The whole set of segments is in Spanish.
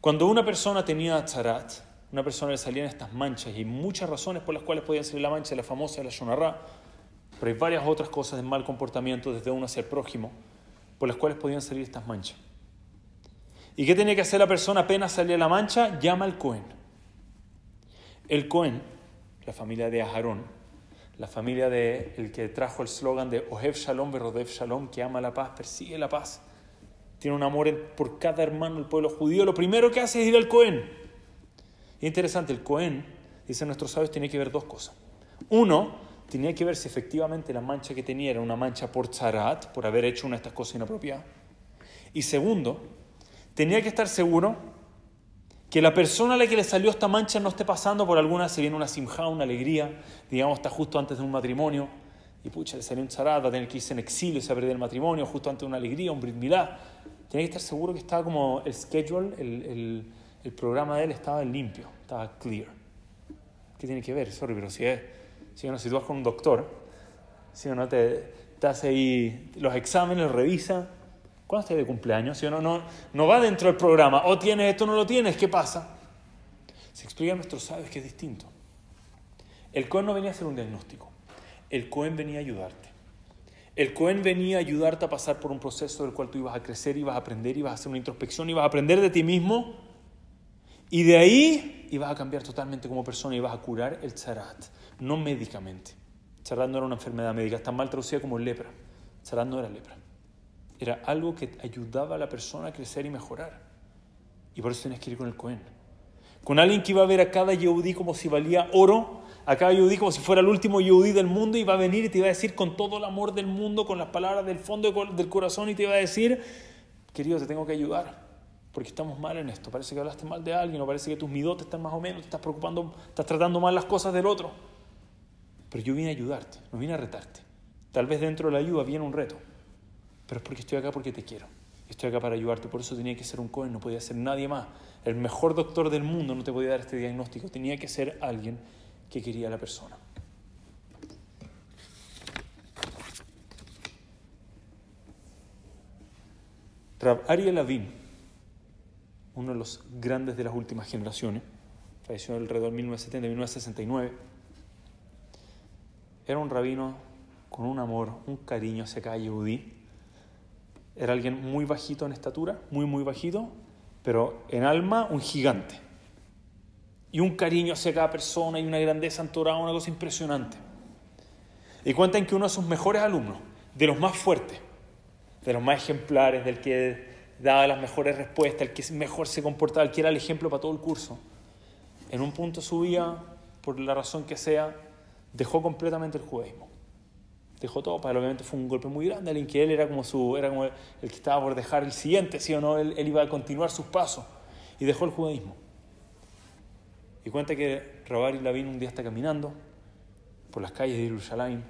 Cuando una persona tenía tzarat, una persona le salían estas manchas, y hay muchas razones por las cuales podían salir la mancha, la famosa, la shonará, pero hay varias otras cosas de mal comportamiento desde uno hacia el prójimo, por las cuales podían salir estas manchas. ¿Y qué tenía que hacer la persona apenas salía la mancha? Llama al Cohen. El Cohen, la familia de Aharón, la familia de el que trajo el slogan de Ohev Shalom Verodev Shalom, que ama la paz, persigue la paz, tiene un amor por cada hermano del pueblo judío, lo primero que hace es ir al Cohen. Es interesante, el Cohen, dicen nuestros sabios, tiene que ver dos cosas. Uno, tenía que ver si efectivamente la mancha que tenía era una mancha por tzarat, por haber hecho una de estas cosas inapropiadas. Y segundo, tenía que estar seguro que la persona a la que le salió esta mancha no esté pasando por alguna, se viene una simjá, una alegría, digamos, está justo antes de un matrimonio, y pucha, le salió un tzarat, va a tener que irse en exilio, se va a perder el matrimonio, justo antes de una alegría, un brit milá. Tenía que estar seguro que estaba como el schedule, el programa de él estaba limpio, estaba clear. ¿Qué tiene que ver? Sorry, pero si tú vas con un doctor, si no te hace ahí los exámenes, los revisa. ¿Cuándo estás de cumpleaños? Si no va dentro del programa. O tienes esto, no lo tienes. ¿Qué pasa? Se explica a nuestros sabios que es distinto. El Cohen no venía a hacer un diagnóstico. El Cohen venía a ayudarte. El Cohen venía a ayudarte a pasar por un proceso del cual tú ibas a crecer, ibas a aprender, ibas a hacer una introspección, ibas a aprender de ti mismo. Y de ahí ibas a cambiar totalmente como persona, ibas a curar el tzarat, no médicamente. Tzarat no era una enfermedad médica, está mal traducida como lepra. Tzarat no era lepra. Era algo que ayudaba a la persona a crecer y mejorar. Y por eso tienes que ir con el Cohen. Con alguien que iba a ver a cada yehudí como si valía oro, a cada yehudí como si fuera el último yehudí del mundo, y iba a venir y te iba a decir con todo el amor del mundo, con las palabras del fondo del corazón, y te iba a decir, querido, te tengo que ayudar, porque estamos mal en esto. Parece que hablaste mal de alguien, o parece que tus midotes están más o menos, te estás preocupando, estás tratando mal las cosas del otro. Pero yo vine a ayudarte, no vine a retarte. Tal vez dentro de la ayuda viene un reto, pero es porque estoy acá porque te quiero. Estoy acá para ayudarte, por eso tenía que ser un Cohen, no podía ser nadie más. El mejor doctor del mundo no te podía dar este diagnóstico, tenía que ser alguien que quería a la persona. Rav Aryeh Lavin, uno de los grandes de las últimas generaciones, falleció alrededor de 1970-1969, era un rabino con un amor, un cariño hacia cada yehudí. Era alguien muy bajito en estatura, muy bajito, pero en alma un gigante. Y un cariño hacia cada persona y una grandeza en Torah, una cosa impresionante. Y cuentan que uno de sus mejores alumnos, de los más fuertes, de los más ejemplares, del que daba las mejores respuestas, el que mejor se comportaba, el que era el ejemplo para todo el curso, en un punto de su vida, por la razón que sea, dejó completamente el judaísmo. Dejó todo, para él obviamente fue un golpe muy grande, alguien que él era como el que estaba por dejar el siguiente, ¿sí o no? Él iba a continuar sus pasos y dejó el judaísmo. Y cuenta que Rav Aryeh Lavin un día está caminando por las calles de Jerusalén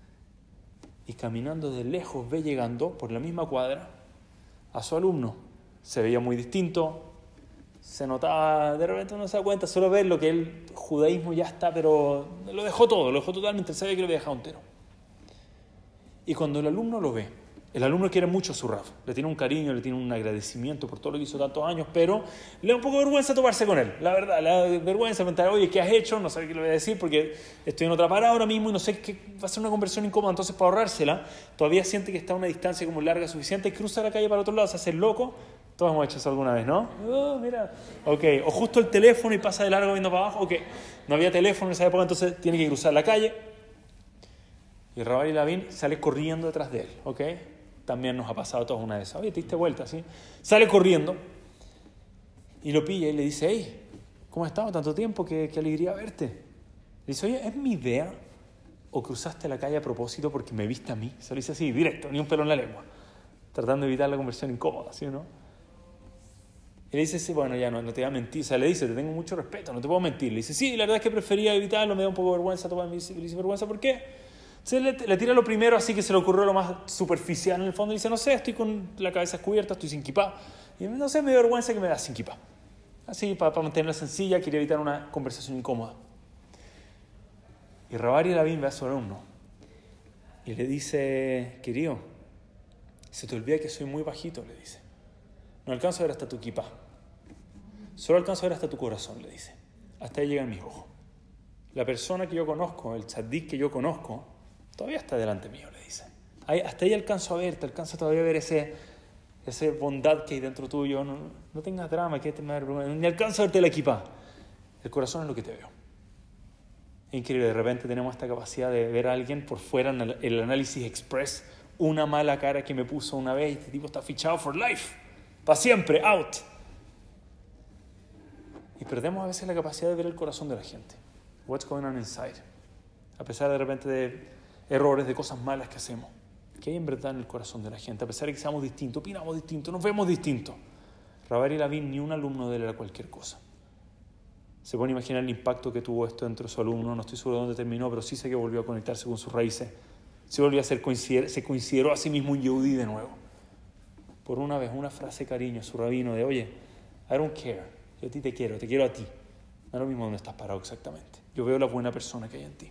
y caminando de lejos ve llegando por la misma cuadra a su alumno. Se veía muy distinto, se notaba, de repente uno se da cuenta, solo ver lo que el judaísmo ya está, pero lo dejó todo, lo dejó totalmente, él sabía que lo había dejado entero. Y cuando el alumno lo ve, el alumno quiere mucho a su Rav, le tiene un cariño, le tiene un agradecimiento por todo lo que hizo tantos años, pero le da un poco de vergüenza toparse con él, la verdad, le da vergüenza preguntar, oye, ¿qué has hecho? No sabe qué le voy a decir porque estoy en otra parada ahora mismo y no sé qué, va a ser una conversación incómoda, entonces para ahorrársela, todavía siente que está a una distancia como larga suficiente, y cruza la calle para el otro lado, se hace el loco. Todos hemos hecho eso alguna vez, ¿no? Mira, ok, o justo el teléfono y pasa de largo viendo para abajo, ok, no había teléfono en esa época, entonces tiene que cruzar la calle. Y Rav Aryeh Lavin sale corriendo detrás de él, ¿ok? También nos ha pasado a todos una vez. Oye, te diste vuelta, ¿sí? Sale corriendo y lo pilla y le dice, hey, ¿cómo has estado tanto tiempo? Qué alegría verte. Le dice, oye, ¿es mi idea o cruzaste la calle a propósito porque me viste a mí? Se lo dice así, directo, ni un pelo en la lengua. Tratando de evitar la conversación incómoda, ¿sí o no? Y le dice, sí, bueno, ya no te voy a mentir. O sea, le dice, te tengo mucho respeto, no te puedo mentir. Le dice, sí, la verdad es que prefería evitarlo, me da un poco de vergüenza. Le dice, vergüenza, ¿por qué? Entonces le tira lo primero, así que se le ocurrió lo más superficial en el fondo. Y dice, no sé, estoy con la cabeza descubierta, estoy sin kipá. Y no sé, me da vergüenza que me das sin kipá. Así, para mantenerla sencilla, quería evitar una conversación incómoda. Y Rav Aryeh Lavin ve a su alumno y le dice, querido, se te olvida que soy muy bajito, le dice. No alcanzo a ver hasta tu kipá. Solo alcanzo a ver hasta tu corazón, le dice. Hasta ahí llegan mis ojos. La persona que yo conozco, el tzaddik que yo conozco, todavía está delante mío, le dice. Hasta ahí alcanzo a verte, alcanzo todavía a ver esa bondad que hay dentro tuyo. No tengas drama, que ni alcanzo a verte la equipa. El corazón es lo que te veo. Es increíble, de repente tenemos esta capacidad de ver a alguien por fuera en el análisis express, una mala cara que me puso una vez y este tipo está fichado for life, para siempre, out. Y perdemos a veces la capacidad de ver el corazón de la gente. What's going on inside? A pesar de repente de errores, de cosas malas que hacemos. ¿Qué hay en verdad en el corazón de la gente? A pesar de que seamos distintos, opinamos distintos, nos vemos distintos. Rabbi Lavin, ni un alumno de él era cualquier cosa. Se pone a imaginar el impacto que tuvo esto dentro de su alumno. No estoy seguro de dónde terminó, pero sí sé que volvió a conectarse con sus raíces. Se volvió a se consideró a sí mismo un yehudí de nuevo. Por una vez, una frase de cariño a su rabino de, oye, I don't care. Yo a ti te quiero a ti. No es lo mismo donde estás parado exactamente. Yo veo la buena persona que hay en ti.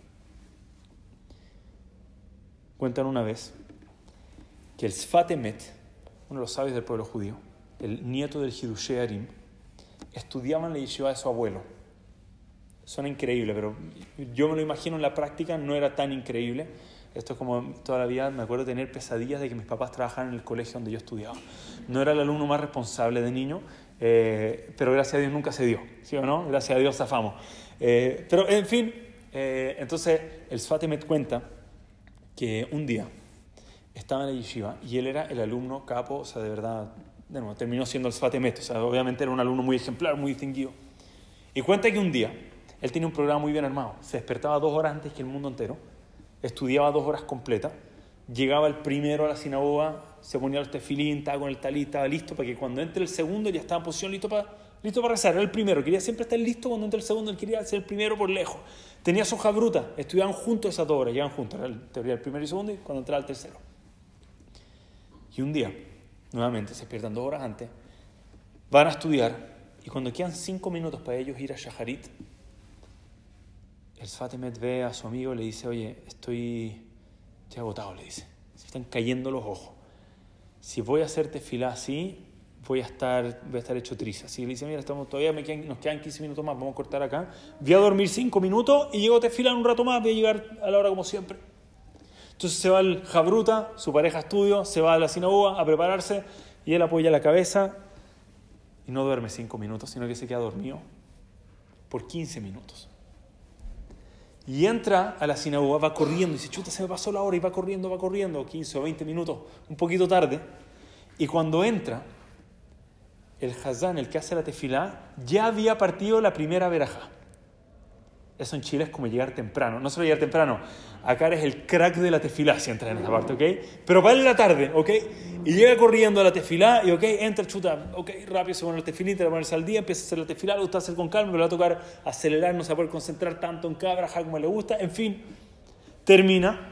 Cuentan una vez que el Sfat Emet, uno de los sabios del pueblo judío, el nieto del Hidushei Arim, estudiaba en la yeshiva de su abuelo. Suena increíble, pero yo me lo imagino en la práctica, no era tan increíble. Esto es como toda la vida, me acuerdo de tener pesadillas de que mis papás trabajaban en el colegio donde yo estudiaba. No era el alumno más responsable de niño, pero gracias a Dios nunca se dio, ¿sí o no? Gracias a Dios zafamos. Pero en fin, entonces el Sfat Emet cuenta que un día estaba en la yeshiva y él era el alumno capo, o sea, de verdad, de nuevo, terminó siendo el Sfat Emet, o sea, obviamente era un alumno muy ejemplar, muy distinguido. Y cuenta que un día él tenía un programa muy bien armado, se despertaba 2 horas antes que el mundo entero, estudiaba 2 horas completas, llegaba el primero a la sinagoga, se ponía los tefilín, estaba con el talit, estaba listo para que cuando entre el segundo ya estaba en posición listo para rezar. Era el primero, quería siempre estar listo cuando entre el segundo, él quería ser el primero por lejos. Tenía su jabruta, estudiaban juntos esas 2 horas, llegaban juntos, era en teoría el primero y el segundo y cuando entraba el tercero. Y un día, nuevamente, se despiertan 2 horas antes, van a estudiar y cuando quedan 5 minutos para ellos ir a Shaharit, el Sfat Emet ve a su amigo y le dice, oye, estoy agotado, le dice. Se están cayendo los ojos. Si voy a hacer tefilá así, voy a estar hecho trizas. Así le dice, mira, todavía nos quedan 15 minutos más, vamos a cortar acá. Voy a dormir 5 minutos y llego a tefilá en un rato más, voy a llegar a la hora como siempre. Entonces se va el jabruta, su pareja estudio, se va a la sinagoga a prepararse y él apoya la cabeza y no duerme 5 minutos, sino que se queda dormido por 15 minutos. Y entra a la sinagoga, va corriendo, y dice, chuta, se me pasó la hora, y va corriendo, 15 o 20 minutos, un poquito tarde. Y cuando entra, el Hazán, el que hace la tefilá, ya había partido la primera verajá. Eso en Chile es como llegar temprano. No solo llegar temprano, acá eres el crack de la tefilá si entras en esa parte, ¿ok? Pero para él la tarde, ¿ok? Y llega corriendo a la tefilá y, ¿ok? Entra, chuta, ¿ok? Rápido se pone la tefilá, te va a ponerse al día, empieza a hacer la tefilá, le gusta hacer con calma, pero le va a tocar acelerar, no se va a poder concentrar tanto en cada verajá como le gusta. En fin, termina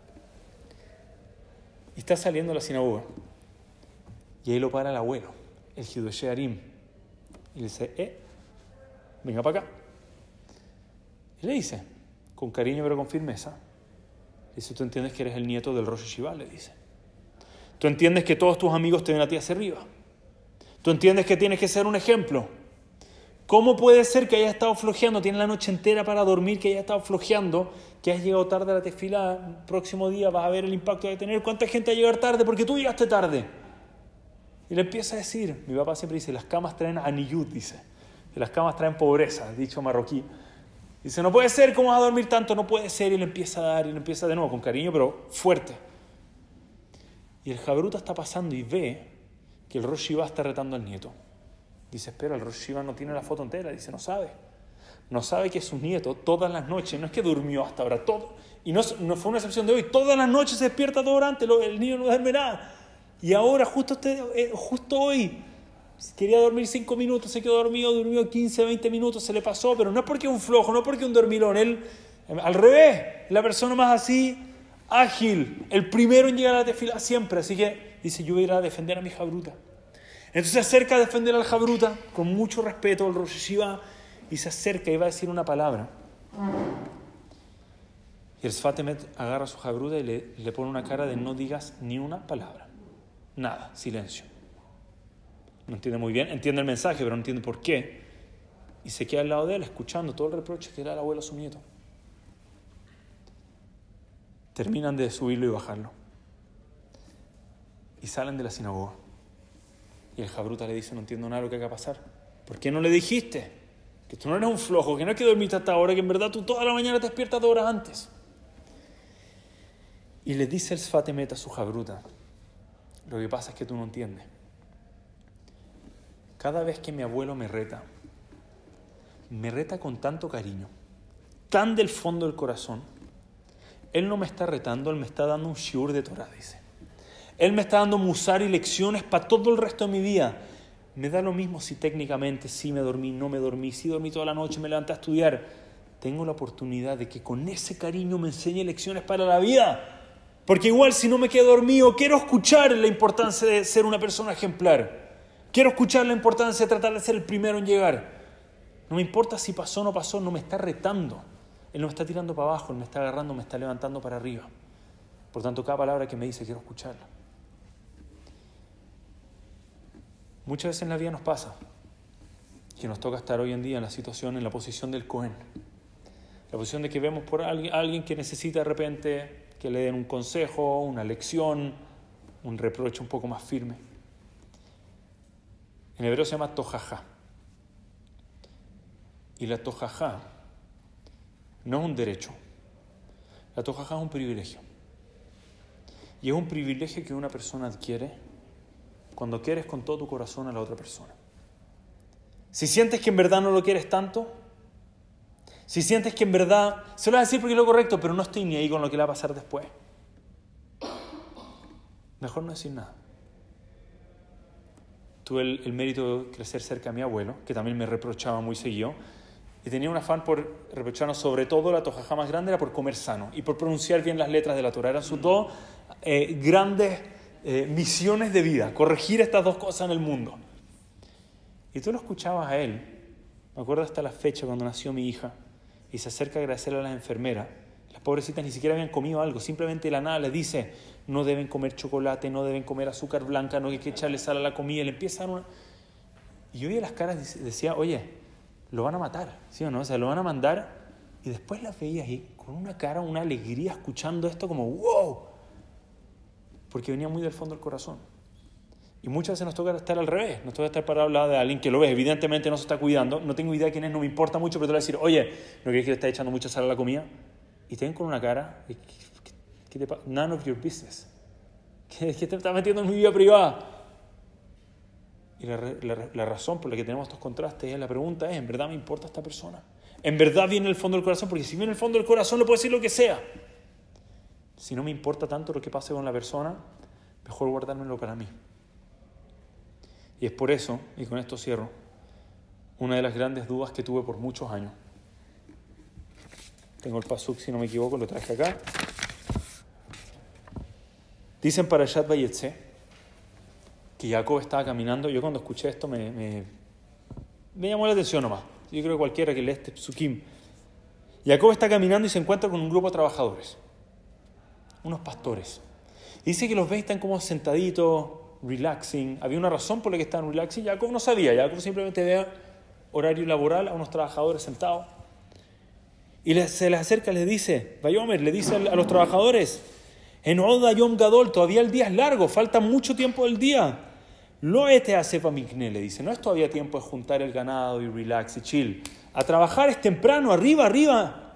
y está saliendo a la sinagoga. Y ahí lo para el abuelo, el Hidushei Arim. Y le dice, venga para acá. Y le dice, con cariño pero con firmeza, le dice, tú entiendes que eres el nieto del Rosh Yeshiva, le dice. Tú entiendes que todos tus amigos te ven a ti hacia arriba. Tú entiendes que tienes que ser un ejemplo. ¿Cómo puede ser que hayas estado flojeando? Tienes la noche entera para dormir, que hayas estado flojeando, que has llegado tarde a la tefila, el próximo día vas a ver el impacto de tener. ¿Cuánta gente va a llegar tarde? Porque tú llegaste tarde. Y le empieza a decir, mi papá siempre dice, las camas traen aniyut, dice. Que las camas traen pobreza, dicho marroquí. Dice, no puede ser, ¿cómo vas a dormir tanto? No puede ser. Y le empieza a dar, y le empieza de nuevo, con cariño, pero fuerte. Y el jabruta está pasando y ve que el Rosh Yeshiva está retando al nieto. Dice, espera, el Rosh Yeshiva no tiene la foto entera. Dice, no sabe. No sabe que su nieto todas las noches, no es que durmió hasta ahora, y no fue una excepción de hoy, todas las noches se despierta 2 horas antes, el niño no duerme nada. Y ahora, justo hoy, quería dormir 5 minutos, se quedó dormido, durmió 15, 20 minutos, se le pasó, pero no es porque es un flojo, no es porque es un dormilón, él, al revés, la persona más así, ágil, el primero en llegar a la tefila siempre, así que dice, yo voy a ir a defender a mi jabruta. Entonces se acerca a defender al jabruta, con mucho respeto al Rosh Yeshiva, y se acerca y va a decir una palabra. Y el Sfat Emet agarra a su jabruta y le pone una cara de no digas ni una palabra. Nada, silencio. no entiende muy bien, entiende el mensaje, pero no entiende por qué. Y se queda al lado de él, escuchando todo el reproche que era el abuelo a su nieto. Terminan de subirlo y bajarlo. Y salen de la sinagoga. Y el jabruta le dice, no entiendo nada de lo que acaba de pasar. ¿Por qué no le dijiste? Que tú no eres un flojo, que no es que dormiste hasta ahora, que en verdad tú toda la mañana te despiertas 2 horas antes. Y le dice el Sfat Emet a su jabruta, lo que pasa es que tú no entiendes. Cada vez que mi abuelo me reta con tanto cariño, tan del fondo del corazón, él no me está retando, él me está dando un shiur de Torah, dice. Él me está dando musar y lecciones para todo el resto de mi vida. Me da lo mismo si técnicamente sí me dormí, no me dormí, si dormí toda la noche, me levanté a estudiar. Tengo la oportunidad de que con ese cariño me enseñe lecciones para la vida. Porque igual si no me quedo dormido, quiero escuchar la importancia de ser una persona ejemplar. Quiero escuchar la importancia de tratar de ser el primero en llegar. No me importa si pasó o no pasó, no me está retando. Él no me está tirando para abajo, Él me está agarrando, me está levantando para arriba. Por tanto, cada palabra que me dice, quiero escucharla. Muchas veces en la vida nos pasa que nos toca estar hoy en día en la situación, en la posición del Cohen. La posición de que vemos por alguien que necesita de repente que le den un consejo, una lección, un reproche un poco más firme. En hebreo se llama tojajá. Y la tojajá no es un derecho. La tojajá es un privilegio. Y es un privilegio que una persona adquiere cuando quieres con todo tu corazón a la otra persona. Si sientes que en verdad no lo quieres tanto, si sientes que en verdad, se lo voy a decir porque es lo correcto, pero no estoy ni ahí con lo que le va a pasar después, mejor no decir nada. Tuve el mérito de crecer cerca de mi abuelo, que también me reprochaba muy seguido, y tenía un afán por reprocharnos, sobre todo la tojajá más grande era por comer sano y por pronunciar bien las letras de la Torah. Eran sus 2 grandes misiones de vida, corregir estas 2 cosas en el mundo. Y tú lo escuchabas a él, me acuerdo hasta la fecha cuando nació mi hija, y se acerca a agradecerle a las enfermeras. Las pobrecitas ni siquiera habían comido algo, simplemente de la nada les dice, no deben comer chocolate, no deben comer azúcar blanca, no hay que echarle sal a la comida. Le empieza a dar una... Y yo veía las caras, decía, oye, lo van a matar, ¿sí o no? O sea, lo van a mandar. Y después las veía ahí con una cara, una alegría, escuchando esto como ¡wow! Porque venía muy del fondo del corazón. Y muchas veces nos toca estar al revés, nos toca estar para hablar de alguien que lo ves, evidentemente no se está cuidando, no tengo idea de quién es, no me importa mucho, pero te voy a decir, oye, ¿no crees que le está echando mucha sal a la comida? Y te ven con una cara, ¿qué te pasa? None of your business. ¿Qué te estás metiendo en mi vida privada? Y la razón por la que tenemos estos contrastes, la pregunta es, ¿en verdad me importa esta persona? ¿En verdad viene del fondo del corazón? Porque si viene del fondo del corazón, le puedo decir lo que sea. Si no me importa tanto lo que pase con la persona, mejor guardármelo para mí. Y es por eso, y con esto cierro, una de las grandes dudas que tuve por muchos años. Tengo el pasuk, si no me equivoco, lo traje acá. Dicen para Parashat Vayetze que Jacob estaba caminando. Yo cuando escuché esto me llamó la atención nomás. Yo creo que cualquiera que lee este psukim. Jacob está caminando y se encuentra con un grupo de trabajadores, unos pastores. Y dice que los ve y están como sentaditos, relaxing. Había una razón por la que estaban relaxing. Jacob no sabía. Jacob simplemente ve horario laboral a unos trabajadores sentados. Y se les acerca y les dice, Vayomer, le dice a los trabajadores, en Oda Yom Gadol, todavía el día es largo, falta mucho tiempo del día. Lo este hace para Mikne, le dice, no es todavía tiempo de juntar el ganado y relax y chill. A trabajar es temprano, arriba, arriba.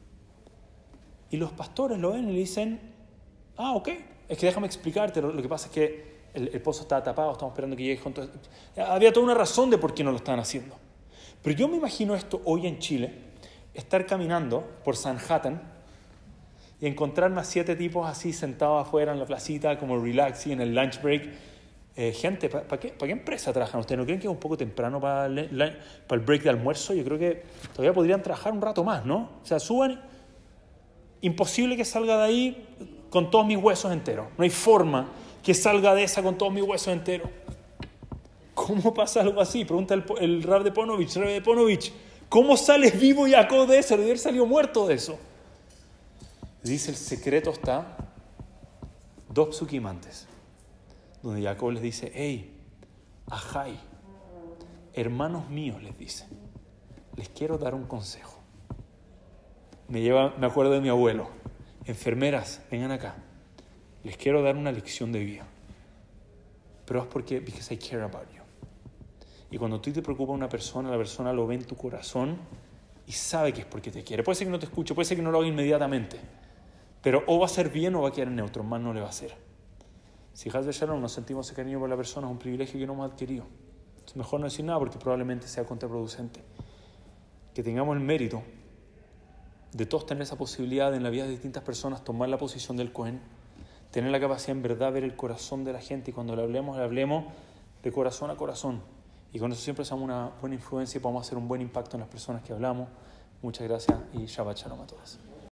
Y los pastores lo ven y le dicen, ok, es que déjame explicarte, lo que pasa es que el pozo estaba tapado, estamos esperando que llegue junto. Había toda una razón de por qué no lo estaban haciendo. Pero yo me imagino esto hoy en Chile, estar caminando por Sanhattan y encontrarme a 7 tipos así sentados afuera en la placita, como relaxing en el lunch break. Gente, ¿para qué empresa trabajan ustedes? ¿No creen que es un poco temprano para el break de almuerzo? Yo creo que todavía podrían trabajar un rato más, ¿no? O sea, suban. Imposible que salga de ahí con todos mis huesos enteros. No hay forma que salga de esa con todos mis huesos enteros. ¿Cómo pasa algo así? Pregunta el Rab de Ponovich. ¿Cómo sales vivo Jacob de eso? Debe haber salido muerto de eso. Dice, el secreto está 2 psukim antes, donde Jacob les dice, hey, Ajay, hermanos míos, les dice, les quiero dar un consejo. Me acuerdo de mi abuelo. Enfermeras, vengan acá. Les quiero dar una lección de vida. Pero es because I care about you. Y cuando tú te preocupas de una persona, la persona lo ve en tu corazón y sabe que es porque te quiere. Puede ser que no te escuche, puede ser que no lo haga inmediatamente. Pero o va a ser bien o va a quedar neutro, más no le va a hacer. Si Haz Shalom nos sentimos ese cariño por la persona, es un privilegio que no hemos adquirido. Es mejor no decir nada porque probablemente sea contraproducente. Que tengamos el mérito de todos tener esa posibilidad de en la vida de distintas personas tomar la posición del Cohen, tener la capacidad en verdad de ver el corazón de la gente y cuando le hablemos de corazón a corazón. Y con eso siempre somos una buena influencia y podemos hacer un buen impacto en las personas que hablamos. Muchas gracias y Shabbat Shalom a todos.